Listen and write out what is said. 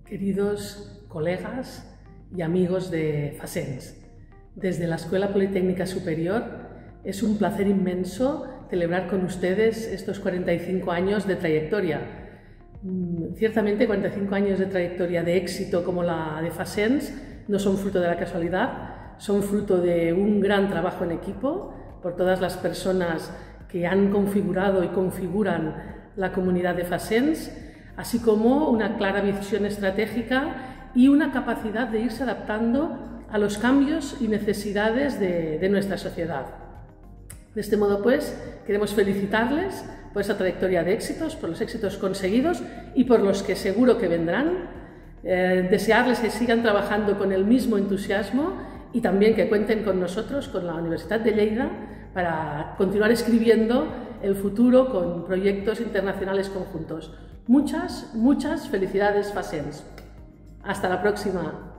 Queridos colegas y amigos de Facens, desde la Escuela Politécnica Superior es un placer inmenso celebrar con ustedes estos 45 años de trayectoria. Ciertamente 45 años de trayectoria de éxito como la de Facens no son fruto de la casualidad, son fruto de un gran trabajo en equipo por todas las personas que han configurado y configuran la comunidad de Facens, así como una clara visión estratégica y una capacidad de irse adaptando a los cambios y necesidades de nuestra sociedad. De este modo, pues, queremos felicitarles por esa trayectoria de éxitos, por los éxitos conseguidos y por los que seguro que vendrán, desearles que sigan trabajando con el mismo entusiasmo y también que cuenten con nosotros, con la Universidad de Lleida, para continuar escribiendo el futuro con proyectos internacionales conjuntos. Muchas felicidades, Facens. Hasta la próxima.